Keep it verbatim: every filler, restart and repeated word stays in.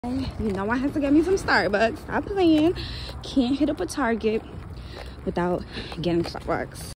You know I have to get me some Starbucks. Stop playing. Can't hit up a Target without getting Starbucks.